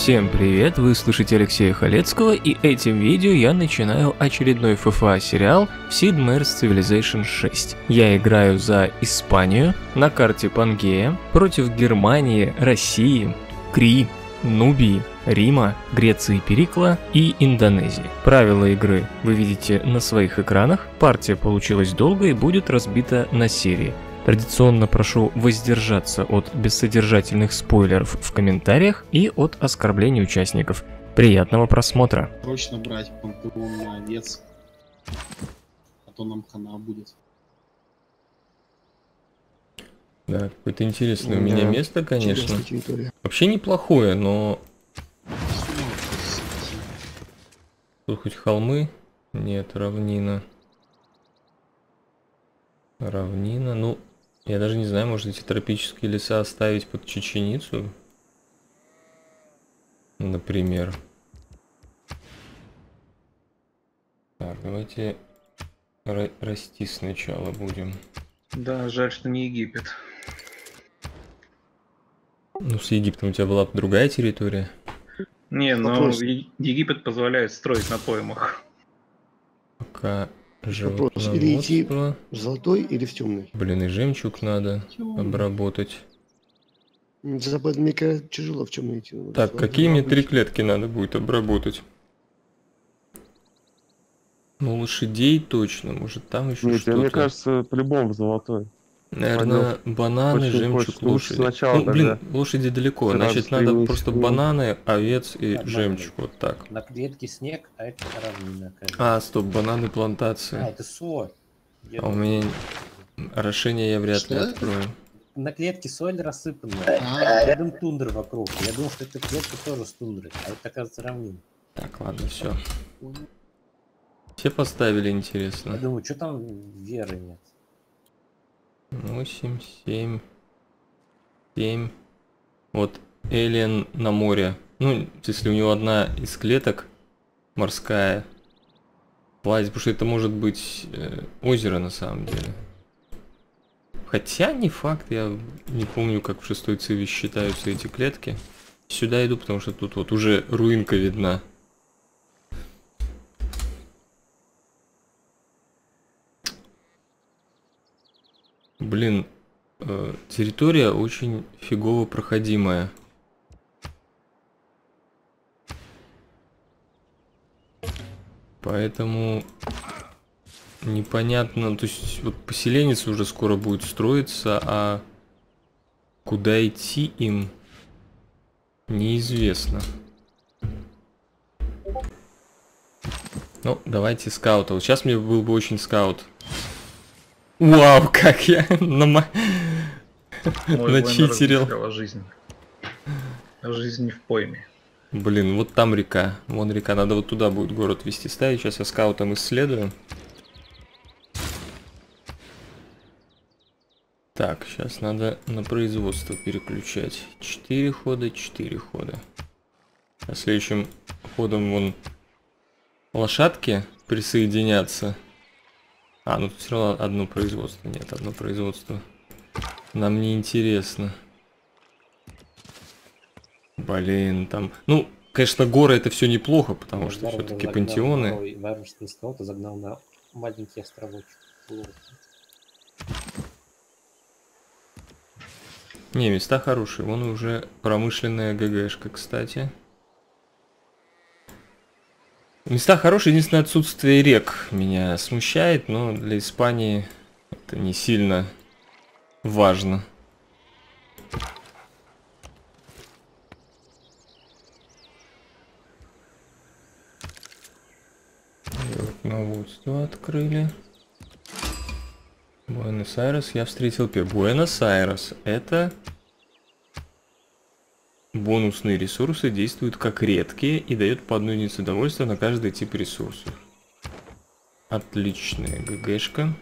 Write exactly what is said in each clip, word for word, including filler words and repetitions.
Всем привет, вы слышите Алексея Халецкого, и этим видео я начинаю очередной эф эф а сериал в Sid Meier's Civilization шесть. Я играю за Испанию на карте Пангея против Германии, России, Кри, Нубии, Рима, Греции, Перикла и Индонезии. Правила игры вы видите на своих экранах, партия получилась долго и будет разбита на серии. Традиционно прошу воздержаться от бессодержательных спойлеров в комментариях и от оскорблений участников. Приятного просмотра. Срочно брать пантеон на овец, а то нам хана будет. Да, какое-то интересное у меня Да, место, конечно. территория. Вообще неплохое, но... Тут хоть холмы? Нет, равнина. Равнина, ну... Я даже не знаю, может эти тропические леса оставить под чеченицу? Например. Так, давайте расти сначала будем. Да, жаль, что не Египет. Ну, с Египтом у тебя была другая территория? Не, но Вопрос. Е- Египет позволяет строить на поймах. Пока Вопрос, или идти животноводство. в золотой или в темный? Блин, и жемчуг надо обработать. Запад, мне кажется, тяжело в темный идти. Вот Так, золотой какие мне три обычно. клетки надо будет обработать? Ну, лошадей точно, может там еще Нет, что-то. мне кажется, по-любому в золотой. Наверное, бананы, Очень жемчуг, хочется. Лучше лошади. сначала Ну, блин, тогда лошади далеко, сразу значит надо стремись просто к ним. бананы, овец и Нормально. жемчуг, вот так. На клетке снег, а это равнина. кажется. А, стоп, бананы А, плантации. это соль. Я А у думал, меня орошение я вряд ли Что? открою. На клетке соль рассыпана. А. Рядом тундра вокруг. Я думал, что эта клетка тоже с тундрой, а это, оказывается, равнина. Так, ладно, все. Все поставили, Я интересно. думаю, что там веры нет. восемь, семь, семь. Вот Элен на море. Ну, если у него одна из клеток морская. Плавать, потому что это может быть э, озеро на самом деле. Хотя не факт, я не помню, как в шестой циве считаются эти клетки. Сюда иду, потому что тут вот уже руинка видна. Блин, э, территория очень фигово проходимая. Поэтому непонятно, то есть вот поселенец уже скоро будет строиться, а куда идти им неизвестно. Ну, давайте скаута. Вот сейчас мне был бы очень скаут. Вау, как я на ма- начитерил. Жизнь. Жизнь не в пойме. Блин, вот там река. Вон река. Надо вот туда будет город вести ставить. Сейчас я скаутом исследую. Так, сейчас надо на производство переключать. Четыре хода, четыре хода. А следующим ходом вон лошадки присоединятся. А, ну тут все равно одно производство. Нет, одно производство нам не интересно. Блин, там... Ну, конечно, горы это все неплохо, потому что Варвар все-таки загнал пантеоны. новый Варварский скаут и загнал на маленький островочек. Не, места хорошие. Вон уже промышленная ГГшка, кстати. Места хорошие, единственное отсутствие рек меня смущает, но для Испании это не сильно важно. Животноводство открыли. Буэнос-Айрес я встретил первый. Буэнос-Айрес это... Бонусные ресурсы действуют как редкие и дают по одной единице удовольствия на каждый тип ресурсов. Отличная ГГшка.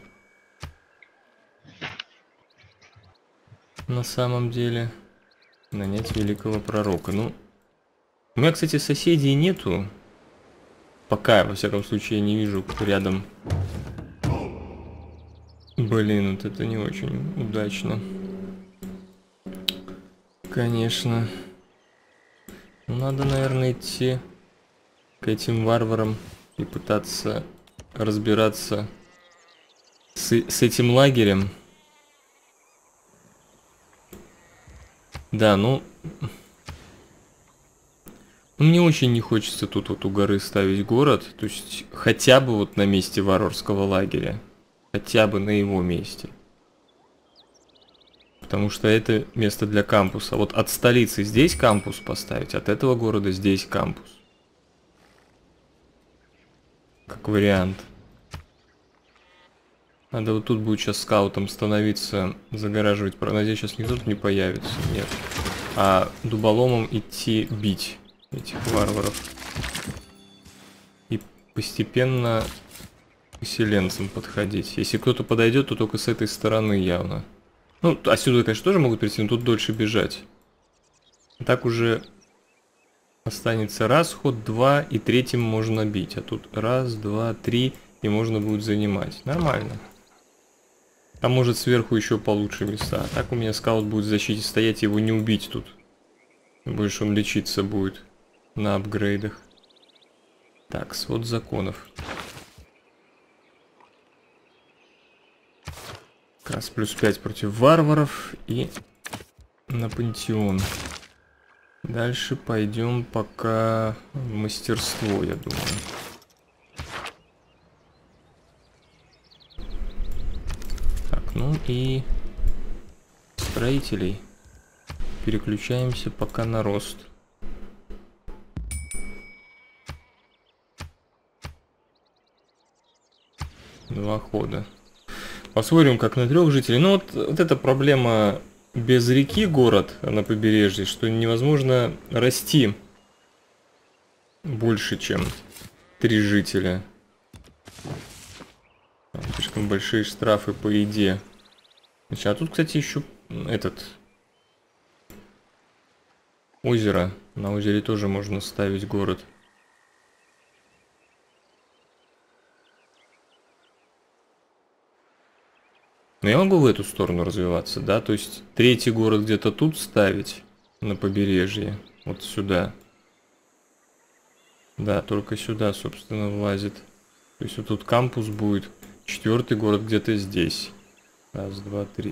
На самом деле. Нанять великого пророка. Ну, у меня, кстати, соседей нету. Пока, во всяком случае, я не вижу рядом. Блин, вот это не очень удачно. Конечно. Надо, наверное, идти к этим варварам и пытаться разбираться с, с этим лагерем. Да, ну... Мне очень не хочется тут вот у горы ставить город. То есть хотя бы вот на месте варварского лагеря. Хотя бы на его месте. Потому что это место для кампуса. Вот от столицы здесь кампус поставить, от этого города здесь кампус. Как вариант. Надо вот тут будет сейчас скаутом становиться, загораживать. Надеюсь, сейчас никто тут не появится. Нет. А дуболомом идти бить этих варваров. И постепенно к поселенцам подходить. Если кто-то подойдет, то только с этой стороны явно. Ну, отсюда, конечно, тоже могут прийти, но тут дольше бежать. Так уже останется раз ход, два, и третьим можно бить. А тут раз, два, три, и можно будет занимать. Нормально. А может сверху еще получше места. А так у меня скаут будет в защите стоять, его не убить тут. Больше он лечиться будет на апгрейдах. Так, свод законов. Как раз плюс пять против варваров и на пантеон. Дальше пойдем пока в мастерство, я думаю. Так, ну и строителей. Переключаемся пока на рост. Два хода. Посмотрим, как на трех жителей. Ну вот, вот эта проблема без реки город на побережье, что невозможно расти больше, чем три жителя. Слишком большие штрафы по еде. Значит, а тут, кстати, еще этот озеро. На озере тоже можно ставить город. Но я могу в эту сторону развиваться, да? То есть третий город где-то тут ставить, на побережье. Вот сюда. Да, только сюда, собственно, влазит. То есть вот тут кампус будет. Четвертый город где-то здесь. Раз, два, три.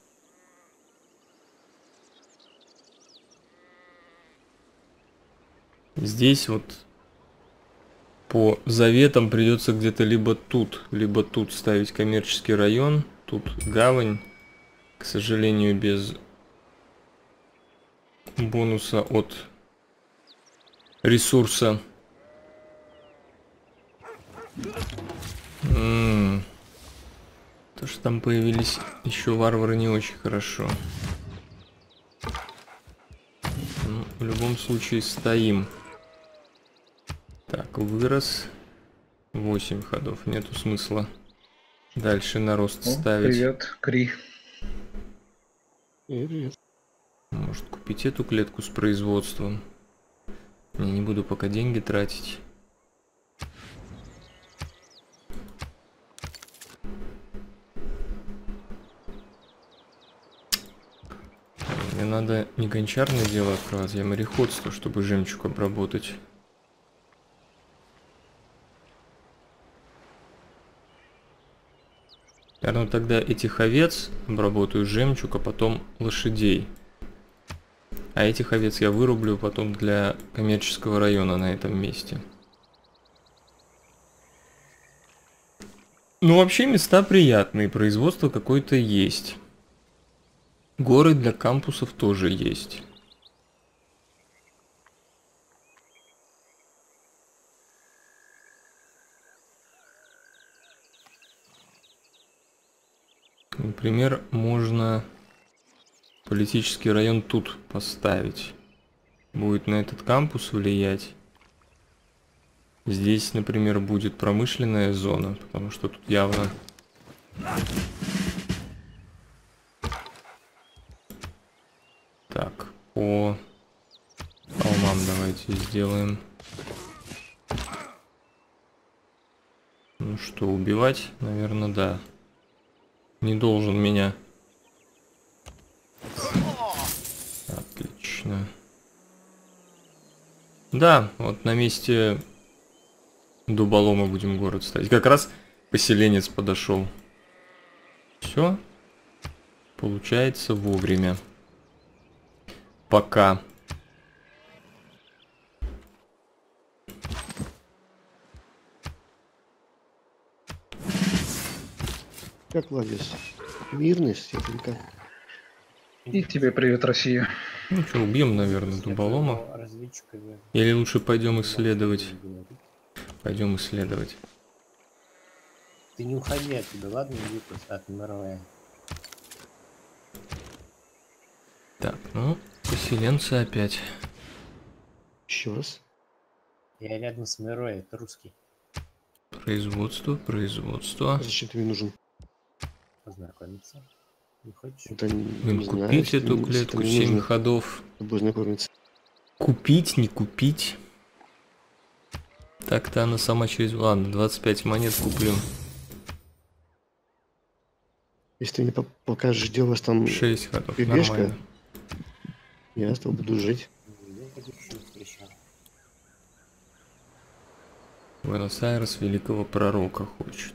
Здесь вот по заветам придется где-то либо тут, либо тут ставить коммерческий район. Тут гавань, к сожалению, без бонуса от ресурса. М-м-м. То, что там появились еще варвары, не очень хорошо. Ну, в любом случае стоим. Так, вырос. восемь ходов, нету смысла дальше на рост О, ставить. Привет, Кри. Привет. Может купить эту клетку с производством. Я не буду пока деньги тратить. Мне надо не гончарное дело открывать, а мореходство, чтобы жемчуг обработать. Наверное, тогда этих овец обработаю жемчуг, а потом лошадей. А этих овец я вырублю потом для коммерческого района на этом месте. Ну, вообще места приятные, производство какое-то есть. Горы для кампусов тоже есть. Например, можно политический район тут поставить. Будет на этот кампус влиять. Здесь, например, будет промышленная зона, потому что тут явно... Так, по холмам давайте сделаем. Ну что, убивать? Наверное, да. Не должен меня. Отлично. Да, вот на месте дуболома будем город ставить. Как раз поселенец подошел. Все. Получается вовремя. Пока. Как Владис? Мирный, Степенька. И тебе привет, Россия. Ну что, убьем, наверное, дуболома. Разведчиками Или лучше пойдем исследовать? говорить. Пойдем исследовать. Ты не уходи оттуда, ладно? Иди просто от Мировая. Так, ну, поселенцы опять. Еще раз. Я рядом с Мировой, это русский. Производство, производство. А зачем ты мне нужен? Познакомиться. Не хочешь? Это не, Блин, не знаю, купить что эту мне- клетку что мне семь нужно, ходов. чтобы знакомиться. Купить, не купить. Так-то она сама через... Ладно, двадцать пять монет куплю. Если ты мне по- покажешь, где у вас там шесть ходов, бебешка, нормально. я с тобой буду жить. Я таких еще не встречал. Буэнос-Айрес великого пророка хочет.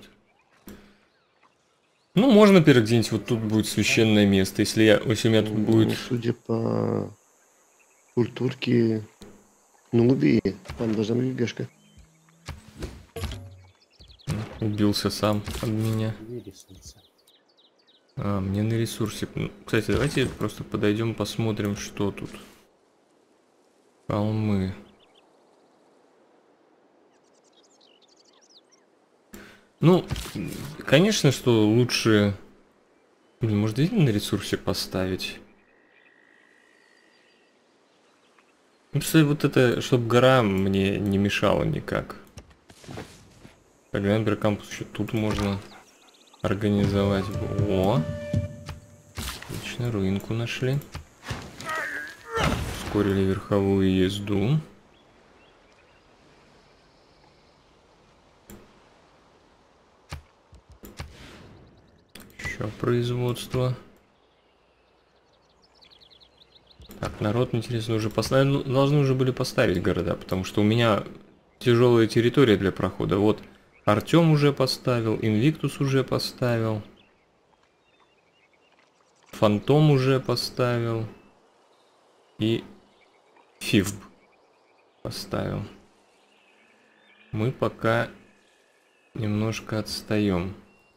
Ну, можно, например, где-нибудь вот тут будет священное место. Если, я, если у меня тут Ну, будет... судя по культурке Нубии, там должна быть бебешка. Убился сам от меня. Где ресурсы? А, мне на ресурсе. Ну, кстати, давайте просто подойдем, посмотрим, что тут. Холмы. Ну, конечно, что лучше... Блин, может, действительно на ресурсе поставить? Ну, кстати, вот это, чтобы гора мне не мешала никак. Тогда, например, кампус еще тут можно организовать. О! Отлично, руинку нашли. Ускорили верховую езду. Еще производство. Так, народ, интересно, уже поставили. Ну, должны уже были поставить города, потому что у меня тяжелая территория для прохода. Вот Артем уже поставил, Инвиктус уже поставил. Фантом уже поставил. И Фифб поставил. Мы пока немножко отстаем.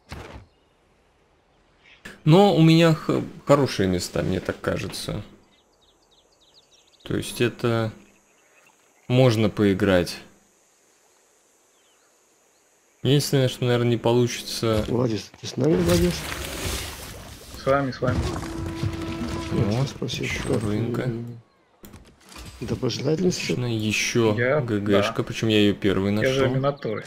Но у меня хорошие места, мне так кажется. То есть это можно поиграть. Единственное, что, наверное, не получится... Владис, ты с нами, Владис? С вами, с вами. Вот, спросил, еще как, руинка. м, доброжелательность. Точно, еще Я- ГГшка, да. причем я ее первый Я же нашел. Минотавр.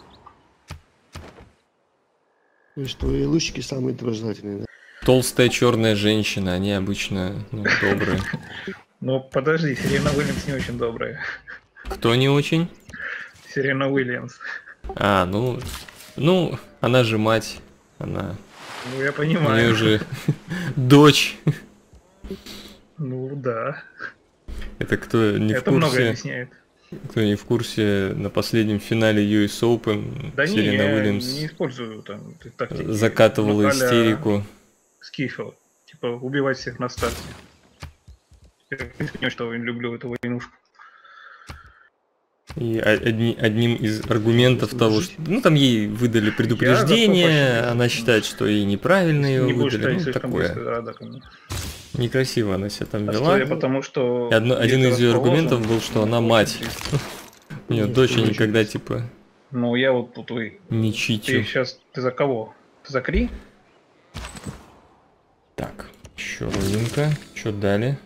То есть твои лучики самые доброжелательные, да? Толстая черная женщина, они обычно ну, добрые. Ну, подожди, Серена Уильямс не очень добрая. Кто не очень? Серена Уильямс. А, ну, ну, она же мать, она, Ну, я у понимаю. нее же дочь. Ну, да. Это кто не Это в много курсе? объясняет. Кто не в курсе, на последнем финале ю эс Open Да не, Серена я Уильямс не использую там тактики. закатывала ну, а-ля истерику. Скифа. Типа, убивать всех на старте. Я, в принципе, не очень люблю эту войнушку. И о- одни- одним из аргументов того, что... Ну, там ей выдали предупреждение, пошел. она считает, что ей неправильно ее Не будешь выдали. стоять Ну, слишком близко такое. к Радакам. Некрасиво она себя там А вела. что я, потому что... И одно- один где-то из ее расположен, аргументов был, что она очень мать. близко. У нее Нет, дочь не никогда, очень. типа, Ну, я вот тут вы... не Ты читю. сейчас... Ты за кого? Ты за Кри? Так, еще руинка. Что дали?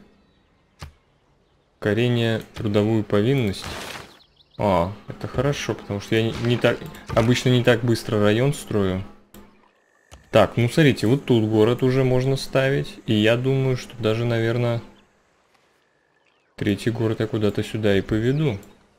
Корение трудовую повинность. А, это хорошо, потому что я не, не так... Обычно не так быстро район строю. Так, ну смотрите, вот тут город уже можно ставить. И я думаю, что даже, наверное, третий город я куда-то сюда и поведу.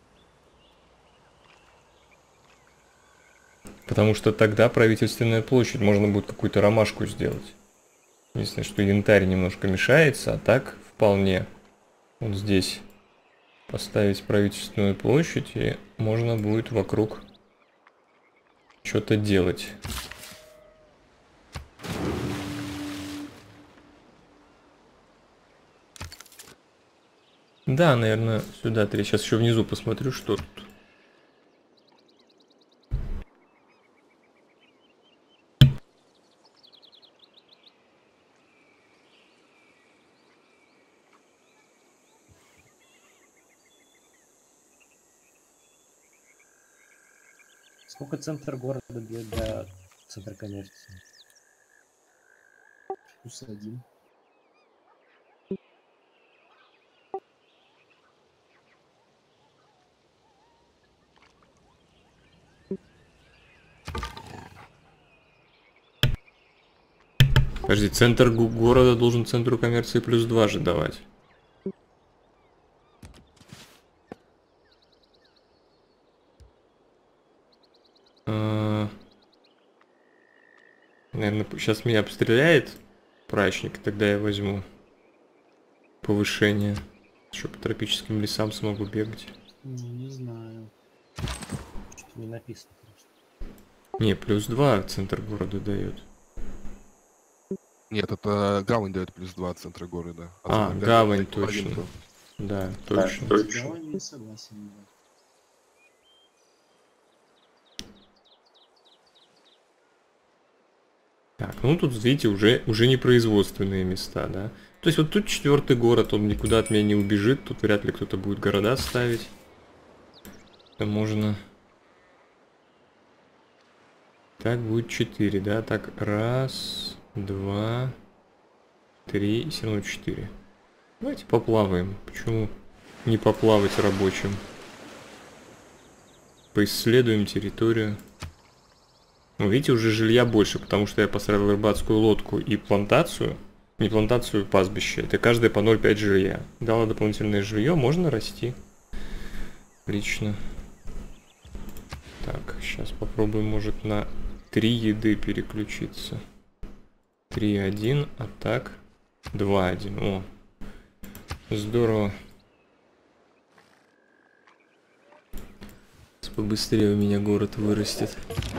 Потому что тогда правительственная площадь, можно будет какую-то ромашку сделать. Единственное, что янтарь немножко мешается, а так вполне. Вот здесь поставить правительственную площадь, и можно будет вокруг что-то делать. Да, наверное, сюда три. Сейчас еще внизу посмотрю, что тут. Сколько центр города для, для центра коммерции? Плюс один. Подожди, центр го- города должен центру коммерции плюс два же давать. А, наверное, сейчас меня обстреляет прачник, тогда я возьму повышение, чтобы по тропическим лесам смогу бегать. Ну, не знаю. Что-то не написано просто. Не, плюс два центр города дает. Нет, это гавань дает плюс два от центра города. А, центра гавань, города один точно. был. Да, точно. Давай не согласен. Да. Так, ну тут, видите, уже, уже не производственные места, да. То есть вот тут четвертый город, он никуда от меня не убежит, тут вряд ли кто-то будет города ставить. Это можно... Так, будет четыре, да, так, раз, два, три, и все равно четыре. Давайте поплаваем, почему не поплавать рабочим? Поисследуем территорию. Ну, видите, уже жилья больше, потому что я построил рыбацкую лодку и плантацию. Не плантацию, пастбище. Это каждая по ноль целых пять жилья. Дала дополнительное жилье, можно расти. Отлично. Так, сейчас попробуем, может, на три еды переключиться. три один, а так два один. О, здорово. Побыстрее у меня город вырастет.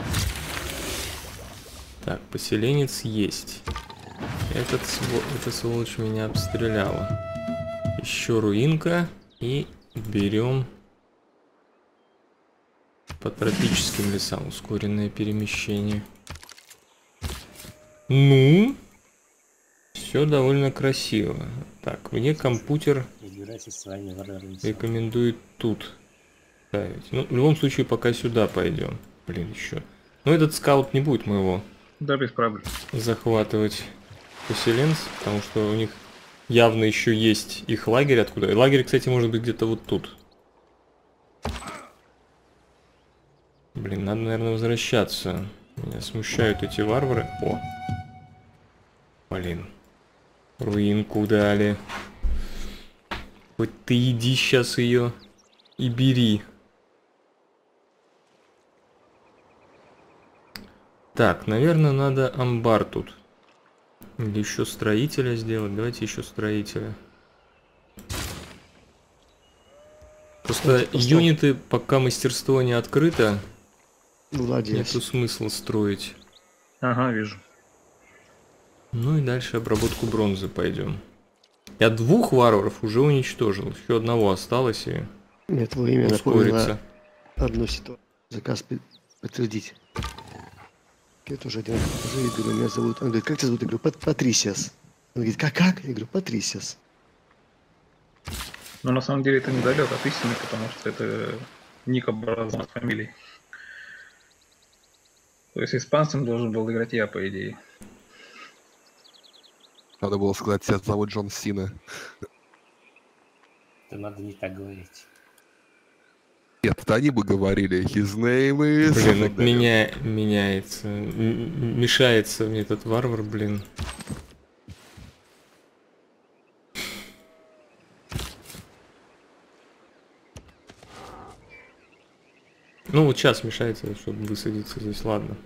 Так, поселенец есть. Этот сво... Эта сволочь меня обстреляла. Еще руинка. И берем по тропическим лесам ускоренное перемещение. Ну, все довольно красиво. Так, мне компьютер Разбирайтесь с вами варварами. рекомендует тут ставить. Ну, в любом случае, пока сюда пойдем. Блин, еще. Но этот скаут не будет моего Да, без проблем. захватывать поселенцев, потому что у них явно еще есть их лагерь откуда. И лагерь, кстати, может быть где-то вот тут. Блин, надо, наверное, возвращаться. Меня смущают эти варвары. О! Блин. Руинку дали. Хоть ты иди сейчас ее и бери. Так, наверное, надо амбар тут. Или еще строителя сделать. Давайте еще строителя. Просто юниты, пока мастерство не открыто, Молодец. нету смысла строить. Ага, вижу. Ну и дальше обработку бронзы пойдем. Я двух варваров уже уничтожил. Еще одного осталось и Нет, вы имя ускорится. напомнило одну ситуацию. Заказ пи- подтвердить. Я тоже один раз говорю, меня зовут. Он говорит, как тебя зовут? Я говорю, Пат- Патрисиас. Он говорит, как, как? Я говорю, Патрисиас. Но на самом деле это недалек от истины, потому что это ник образован фамилии. То есть испанцем должен был играть я, по идее. Надо было сказать, тебя зовут Джон Сина. Это надо не так говорить. Нет, это они бы говорили. His name is... Блин, от меня меняется. М- Мешается мне этот варвар, блин. Ну вот сейчас мешается, чтобы высадиться здесь, ладно.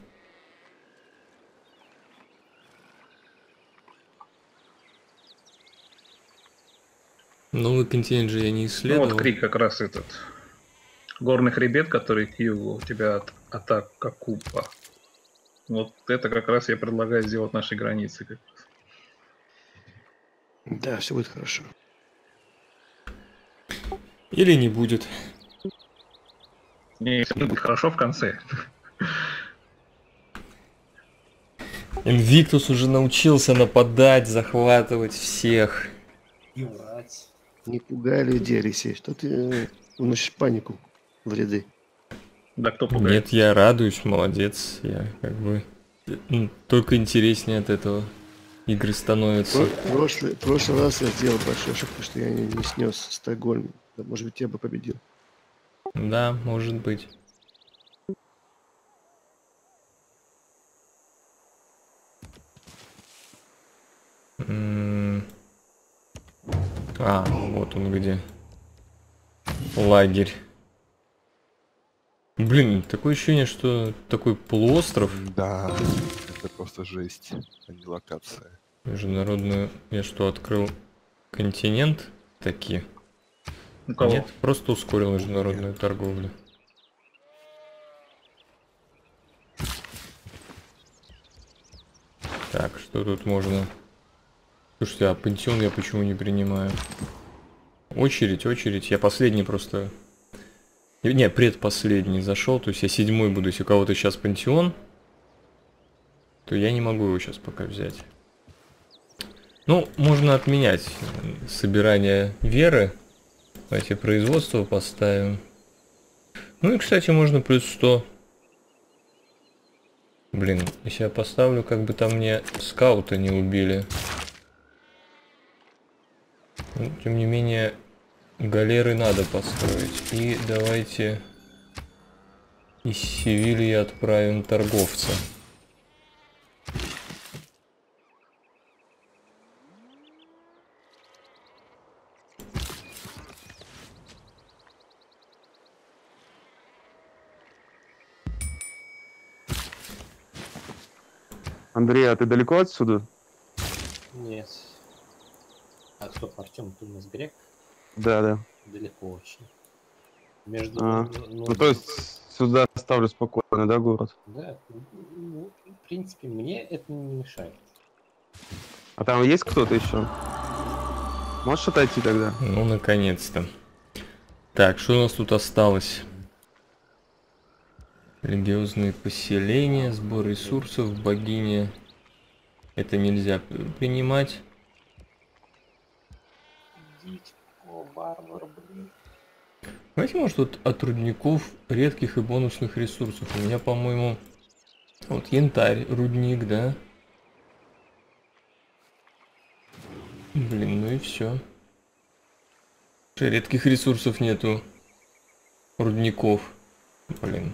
Новый континент же я не Ну исследовал. вот Крик как раз этот. Горный хребет, который Киеву у тебя от атака Купа. Вот это как раз я предлагаю сделать нашей границей. как раз. Да, все будет хорошо. Или не будет. Не, все будет хорошо в конце. Инвиктус уже научился нападать, захватывать всех. И врать. Не пугай людей, Алексей. Что ты э, вносишь панику в ряды? Да кто пугает? Нет, я радуюсь, молодец. Я как бы м, только интереснее от этого игры становятся. Про- прошлый, прошлый раз я сделал большую ошибку, что я не, не снес Стокгольм. Да, может быть, я бы победил. Да, может быть. М. А, вот он где. Лагерь. Блин, такое ощущение, что такой полуостров. Да, это просто жесть, а не локация. Международную... Я что, открыл континент? Такие. У кого? Нет, просто ускорил международную торговлю. Так, что тут можно... Слушайте, а пантеон я почему не принимаю? Очередь, очередь. Я последний просто... Не, предпоследний зашел. То есть я седьмой буду. Если у кого-то сейчас пантеон, то я не могу его сейчас пока взять. Ну, можно отменять собирание веры. Давайте производство поставим. Ну и, кстати, можно плюс сто. Блин, если я поставлю, как бы там мне скаута не убили. Ну, тем не менее, галеры надо построить. И давайте из Севильи отправим торговца. Андрей, а ты далеко отсюда? Нет. А стоп, Артем, ты у нас грек? Да, да. Далеко очень. Между... А, ну, Ну, то есть сюда оставлю спокойно, да, город? Да, ну, в принципе, мне это не мешает. А там есть кто-то еще? Можешь отойти тогда? Ну, наконец-то. Так, что у нас тут осталось? Религиозные поселения, сбор ресурсов, богиня. Это нельзя принимать. Идите, о, варвар, блин. Давайте, может, вот от рудников редких и бонусных ресурсов. У меня, по-моему, вот янтарь, рудник, да? Блин, ну и все. Редких ресурсов нету. Рудников. Блин.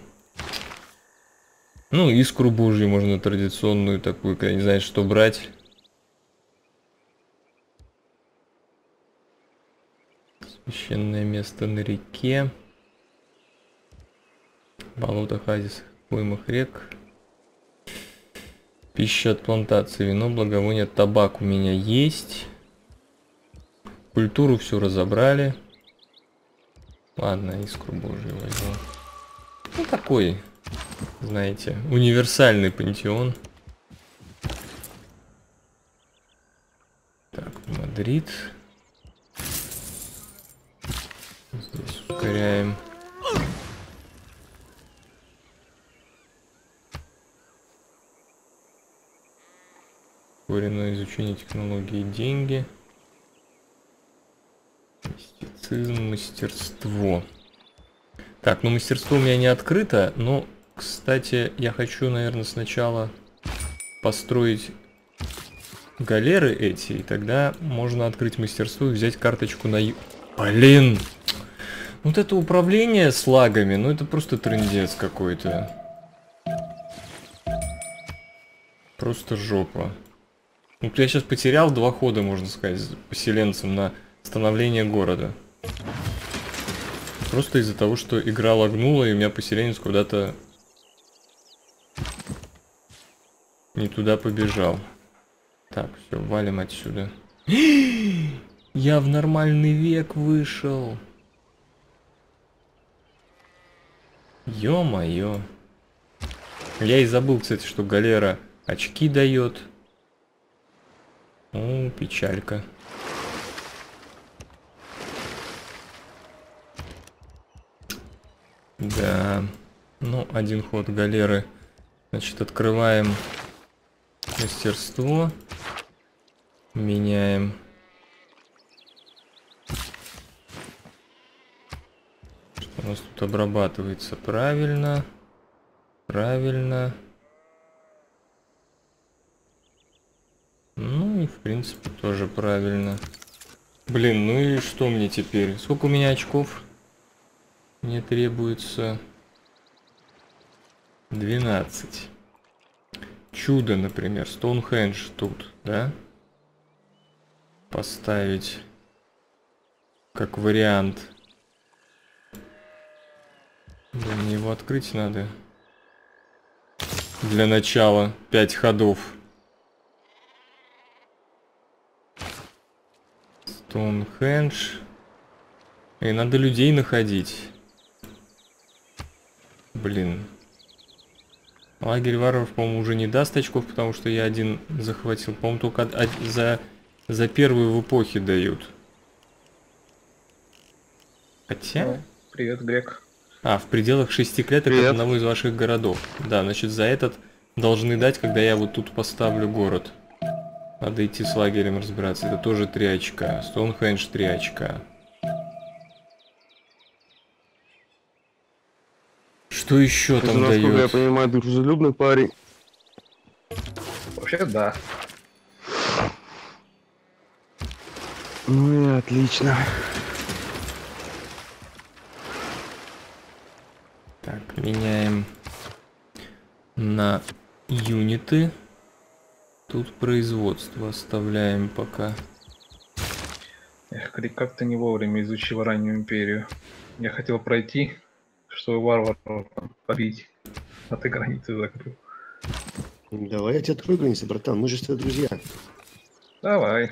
Ну, искру божью можно традиционную такую, когда не знаешь, что брать. Священное место на реке. Болото, оазис, поймах рек. Пища от плантации, вино, благовония, табак у меня есть. Культуру все разобрали. Ладно, искру божью возьму. Ну, такой, знаете, универсальный пантеон. Так, Мадрид. Здесь ускоряем. Ускоренное изучение технологий и деньги. Мистицизм, мастерство. Так, ну мастерство у меня не открыто, но, кстати, я хочу, наверное, сначала построить галеры эти, и тогда можно открыть мастерство и взять карточку на... ю- Блин! Вот это управление с лагами, ну это просто трындец какой-то. Просто жопа. Ну, я сейчас потерял два хода, можно сказать, с поселенцем на становление города. Просто из-за того, что игра лагнула, и у меня поселенец куда-то не туда побежал. Так, все, валим отсюда. Я в нормальный век вышел. Ё-моё. Я и забыл, кстати, что галера очки дает. О, печалька. Да. Ну, один ход галеры. Значит, открываем мастерство. Меняем. Что у нас тут обрабатывается? Правильно. Правильно. Ну и в принципе тоже правильно. Блин, ну и что мне теперь? Сколько у меня очков? Мне требуется двенадцать. Чудо, например. Стоунхендж тут, да? Поставить как вариант. Да, мне его открыть надо. Для начала пять ходов. Стоунхендж. И надо людей находить. Блин. Лагерь варваров, по-моему, уже не даст очков, потому что я один захватил. По-моему, только за, за первую в эпохе дают. Хотя... О, привет, Грек. А, в пределах шести клеток от одного из ваших городов. Да, значит, за этот должны дать, когда я вот тут поставлю город. Надо идти с лагерем разбираться. Это тоже три очка. Стоунхендж три очка. Что еще там насколько дают? я понимаю, дружелюбный парень. Вообще, да. Ну и отлично. Так, меняем на юниты. Тут производство оставляем пока. Эх, Крик, как ты не вовремя изучил раннюю империю. Я хотел пройти, чтобы варваров там побить, а ты границы закрыл. Давай я тебе открою границы, братан, мы же с тобой друзья. Давай.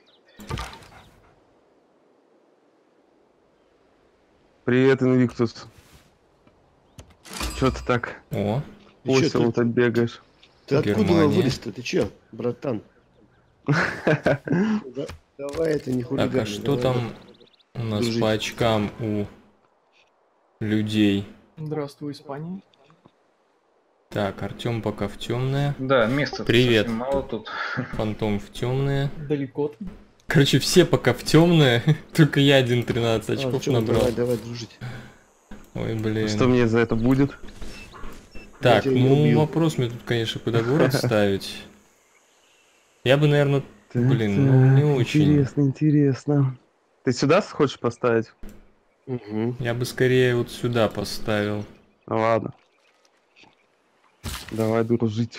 Привет, Инвиктус. Чё ты так О, весело-то бегаешь? Ты откуда Германия. вылез-то? Ты чё, братан? Да- Давай это не хулиган. так, а что давай, там у нас дружить. по очкам у людей? Здравствуй, Испания. Так, Артем пока в темное, Да, места Привет. совсем мало тут. Фантом в темное. Далеко ты? Короче, все пока в темное, только я один тринадцать А, очков чё, набрал. Давай, давай дружить. Ой, блин. Что мне за это будет? Так, Я тебя не ну убью. вопрос мне тут, конечно, куда город ставить. Я бы, наверное, Так, блин, ну не так, очень. Интересно, интересно. Ты сюда хочешь поставить? Угу. Я бы скорее вот сюда поставил. Ну ладно. Давай дружить.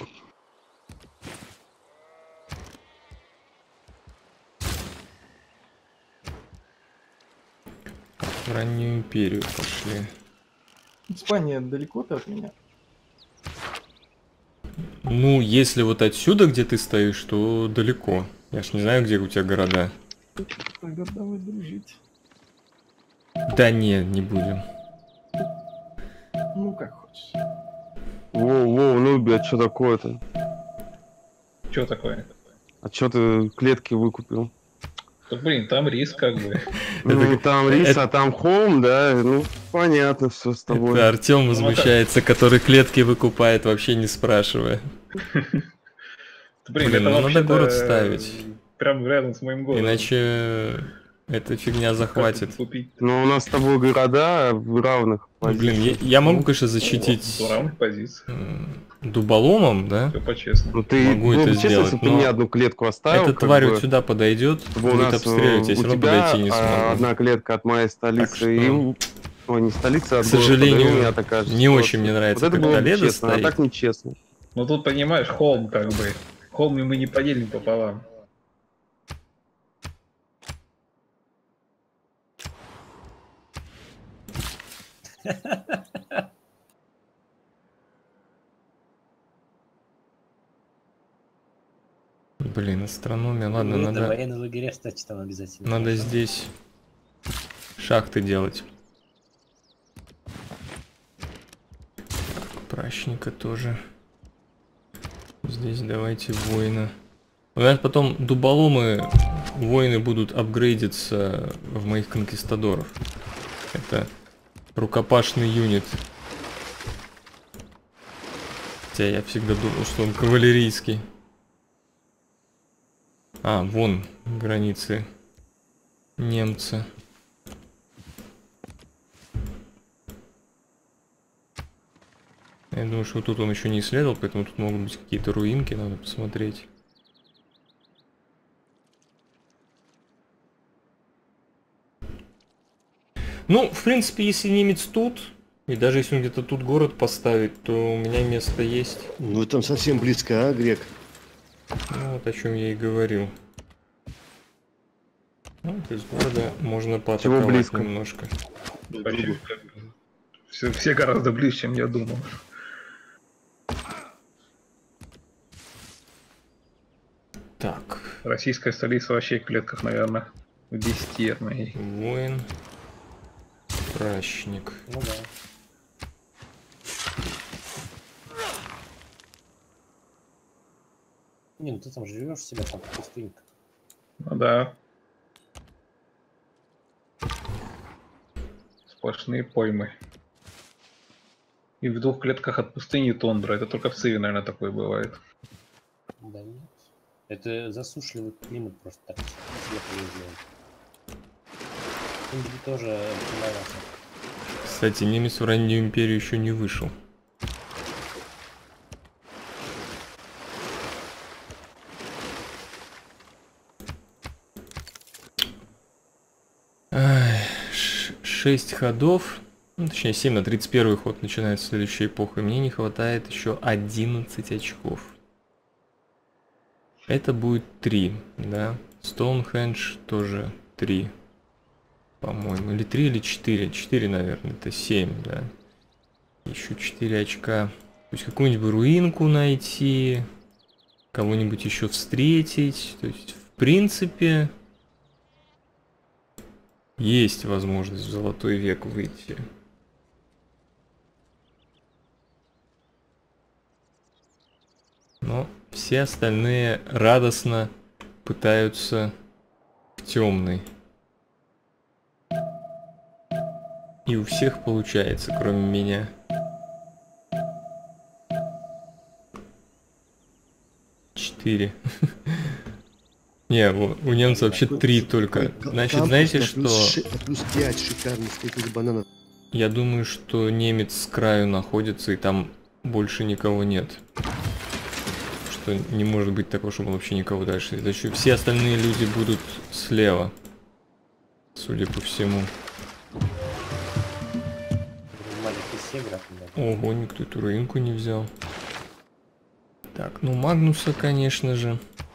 В раннюю империю пошли. Испания далеко ты от меня? Ну, если вот отсюда, где ты стоишь, то далеко. Я ж не знаю, где у тебя города. Тогда давай дружить. Да не, не будем. Ну, как хочешь. Воу, воу, ну, блядь, что такое-то? Че такое? А чё ты клетки выкупил? Да, блин, там риск как бы. Ну, там рис, это- а там холм, да? Ну, понятно все с тобой. Это Артем Ну, возмущается, который клетки выкупает, вообще не спрашивая. Да, блин, Блин, это ну надо вообще-то, город э, ставить. Прям рядом с моим городом. Иначе эта фигня Как захватит. тут купить? Но у нас с тобой города в равных Ну, блин, я, позициях. я могу, конечно, защитить О, равных позиций. м, дуболомом, да? Все по-честному. Ну, ты могу было это бы честно, сделать, если бы ты но мне одну клетку оставил. Эта как тварь бы, вот сюда подойдет, чтобы у будет нас, обстреливать, я э, все у равно тебя подойти не а, смогу. одна клетка от моей столицы, что- и... Ой, не столица, а К от города, сожалению, и у меня такая же не ситуация. очень мне нравится, Вот это как было бы Толедо честно, стоит. а так нечестно. Ну тут, понимаешь, холм как бы. Холм мы не поделим пополам. Блин, астрономия. Ладно, Ну, это надо, военный лагеря, кстати, там обязательно. надо здесь шахты делать. Так, прачника тоже. Здесь давайте воина. У нас потом дуболомы, воины будут апгрейдиться в моих конкистадоров. Это рукопашный юнит. Хотя я всегда думал, что он кавалерийский. А, вон границы немца. Я думаю, что тут он еще не исследовал, поэтому тут могут быть какие-то руинки, надо посмотреть. Ну, в принципе, если немец тут, и даже если он где-то тут город поставит, то у меня место есть. Ну там совсем близко, а, грек? Ну, вот о чем я и говорил. Ну, вот из города можно поатаковать близко? немножко. Почти Все, все гораздо ближе, чем я думал. Так, Российская столица вообще в клетках, наверное, в десяти от моей. воин, прачник. Ну да. Не, ну ты там живешь себя там пустынька. Ну да. Сплошные поймы. И в двух клетках от пустыни тундра. Это только в Циве, наверное, такое бывает. Да нет. Это засушливый климат просто так светлый сделан. Тундре тоже нравится. Кстати, немец в раннюю империю еще не вышел. Ай, ш- шесть ходов, ну, точнее семь на тридцать первый ход начинается следующая эпоха. Мне не хватает еще одиннадцать очков. Это будет три, да. Стоунхендж тоже три, по-моему. Или три, или четыре. четыре, наверное, это семь, да. Еще четыре очка. То есть какую-нибудь руинку найти, кого-нибудь еще встретить. То есть, в принципе, есть возможность в золотой век выйти. Но все остальные радостно пытаются в темный. И у всех получается, кроме меня. Четыре. Не, у немцев вообще три только. Значит, знаете что? Плюс пять шикарных таких бананов. Я думаю, что немец с краю находится, и там больше никого нет. Что не может быть такого, чтобы вообще никого дальше. Значит, все остальные люди будут слева. Судя по всему. Ого, никто эту руинку не взял. Так, ну Магнуса, конечно же.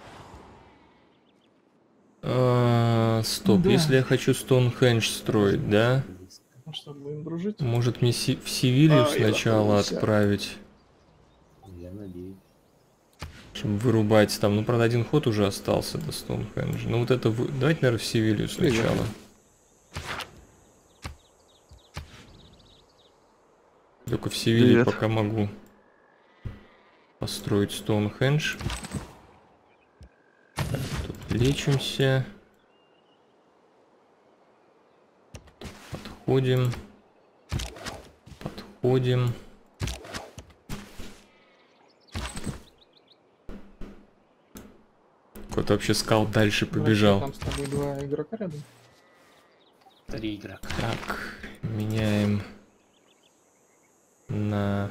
А, стоп, Да. если я хочу Стоунхендж строить, да? Ну что, будем дружить? Может мне Си- в Севилью А, я сначала напнулся. отправить, Я надеюсь. чтобы вырубать там. Ну, правда, один ход уже остался до Стоунхенджа. Ну, вот это... вы- Давайте, наверное, в Севилью сначала. Только в Севилью Привет. пока могу построить Стоунхендж. Так, тут лечимся. Подходим. Подходим. Кто-то вообще скал дальше побежал. Там с тобой два игрока рядом. Три игрока. Так, меняем на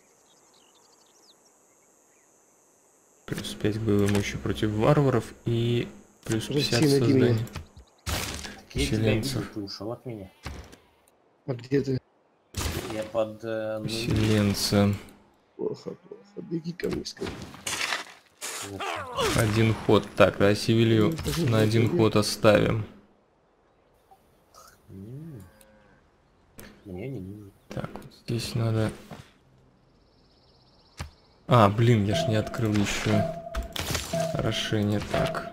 плюс пять боевой мощи против варваров и плюс пятьдесят Россия, найди меня. создания. Я тебя видел, Поселенцев. ты ушел от меня. А где ты? Я под... Э, ну, Поселенца. Плохо, плохо. Беги ко мне, скажи. Один ход. Так, да, Севилью на один ход оставим. м, Мне не нужно. Так, вот здесь надо... А, блин, я ж не открыл еще. Хорошение так.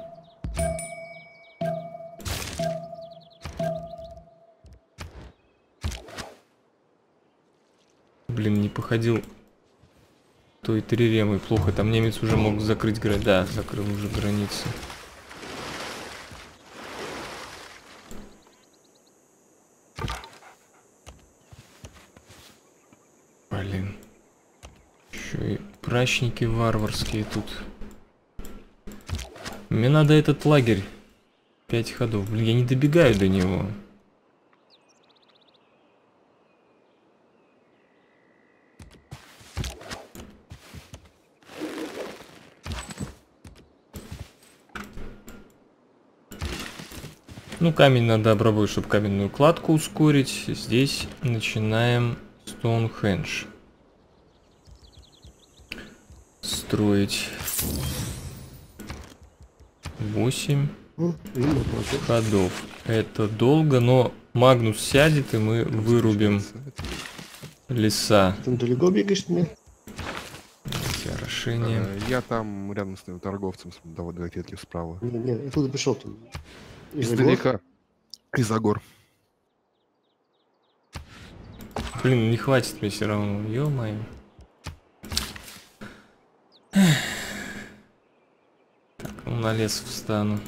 Блин, не походил той триремой. Плохо, там немец уже мог закрыть границу. Да, закрыл уже границу. Блин. Еще и прачники варварские тут. Мне надо этот лагерь. Пять ходов. Блин, я не добегаю до него. Ну, камень надо обработать, чтобы каменную кладку ускорить. Здесь начинаем Стоунхендж строить. восемь Ну, видно, молодец. ходов. Это долго, но Магнус сядет, и мы вырубим леса. Ты далеко бегаешь от меня? Орошение. Э, Я там рядом с твоим торговцем, с- давай две клетки справа. Нет, нет, я туда пришел. Тут. Из-за гор. Издалека. Из-за гор. Блин, не хватит мне все равно. Ё-моё. Так, ну на лес встану.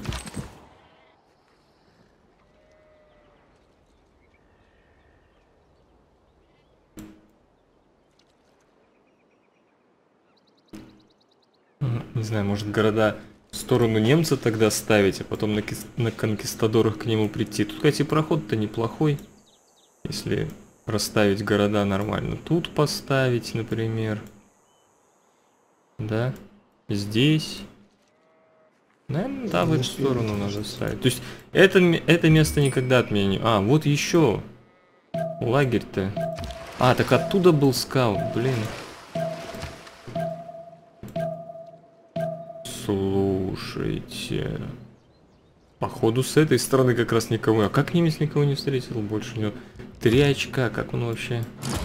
М, Не знаю, может города в сторону немца тогда ставить, а потом на, кис- на конкистадорах к нему прийти. Тут, кстати, проход-то неплохой, если расставить города нормально. Тут поставить, например. Да? Здесь. Наверное, да, в эту сторону надо ставить. То есть это, м- это место никогда от меня не... А, вот еще. Лагерь-то. А, так оттуда был скаут, блин. Слушайте. Походу с этой стороны как раз никого. А как немец никого не встретил больше? У него три очка, как он вообще?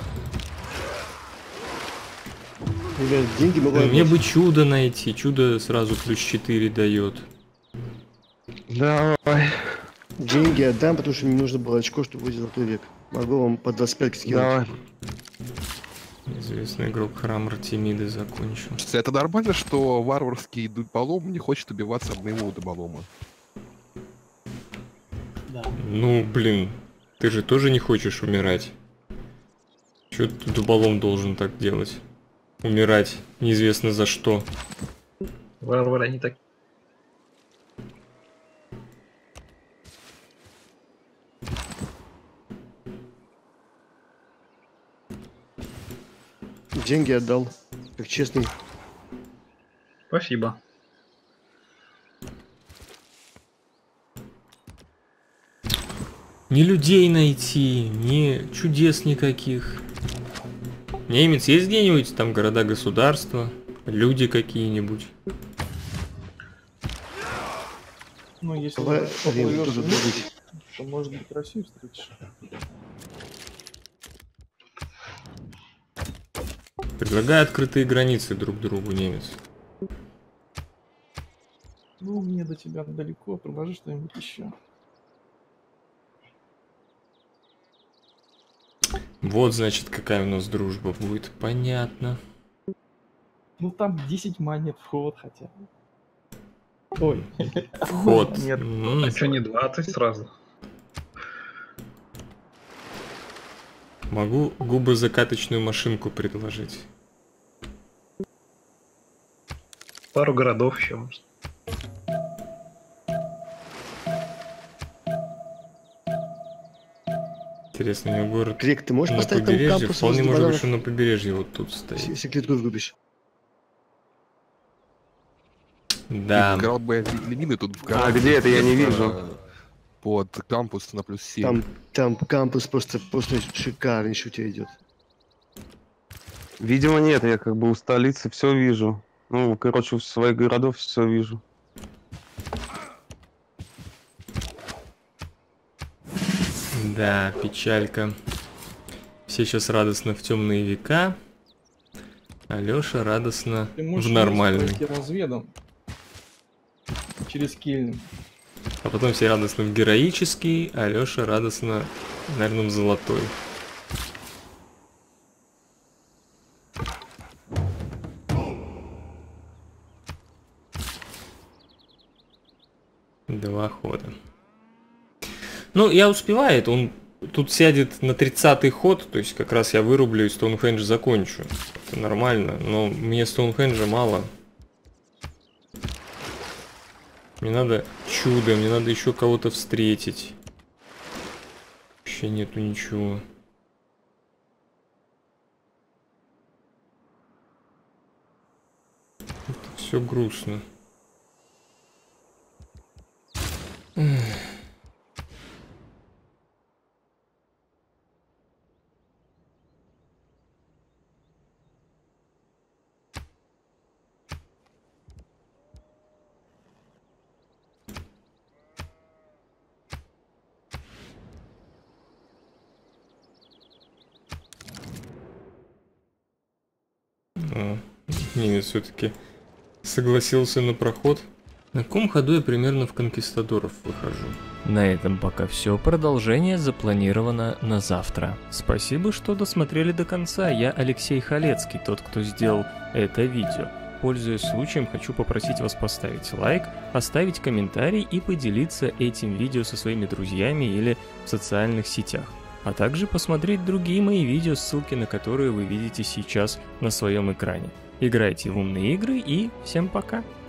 Ребят, деньги могу Мне отдать. бы чудо найти. Чудо сразу плюс четыре дает. Давай, Деньги отдам, потому что мне нужно было очко, чтобы выйти золотой век. Могу вам по двадцать пять скинуть. давай. Известный игрок храм Артемиды закончил. Слушайте, это нормально, что варварский дуболом не хочет убиваться об моего дуболома? Да. Ну, блин, ты же тоже не хочешь умирать. Чё ты дуболом должен так делать? Умирать неизвестно за что. Варвары, они так... Деньги отдал, как честный. Спасибо. Ни людей найти, ни чудес никаких. Немец есть где-нибудь? Там города-государства, люди какие-нибудь. Ну, если Давай, Рим, поплывёшь тоже вниз, добыть. то, может быть, Россию встретишь. Предлагаю открытые границы друг другу, немец. Ну, мне до тебя далеко, предложи что-нибудь еще. Вот, значит, какая у нас дружба будет. Понятно. Ну, там десять монет вход хотя бы. Ой. Вход. Нет. М, А что не двадцать сразу? Могу губозакаточную машинку предложить. Пару городов еще может. Интересно, у него город Крик, ты можешь на поставить там побережье? кампус Вполне возле может быть, бананов? что на побережье вот тут стоит. Если клетку врубишь. Да. Играл бы я в мины тут в А городе. где это, я не Где-то вижу. Под кампус на плюс семь. Там, там кампус просто, просто шикарнейший у тебя идет. Видимо, нет, я как бы у столицы все вижу. Ну, короче, у своих городов все вижу. Да, печалька. Все сейчас радостно в темные века. А Лёша радостно Ты в можешь нормальный. пройти разведом. через кильн. А потом все радостно в героический, а Лёша радостно, наверное, в золотой. Два хода. Ну, я успеваю, он тут сядет на тридцатый ход, то есть как раз я вырублю и Стоунхендж закончу. Это нормально, но мне Стоунхенджа мало. Мне надо чудо, мне надо еще кого-то встретить. Вообще нету ничего. Это все грустно. О, немец все-таки согласился на проход. На каком ходу я примерно в конкистадоров выхожу? На этом пока все. Продолжение запланировано на завтра. Спасибо, что досмотрели до конца. Я Алексей Халецкий, тот, кто сделал это видео. Пользуясь случаем, хочу попросить вас поставить лайк, оставить комментарий и поделиться этим видео со своими друзьями или в социальных сетях. А также посмотреть другие мои видео, ссылки на которые вы видите сейчас на своем экране. Играйте в умные игры и всем пока!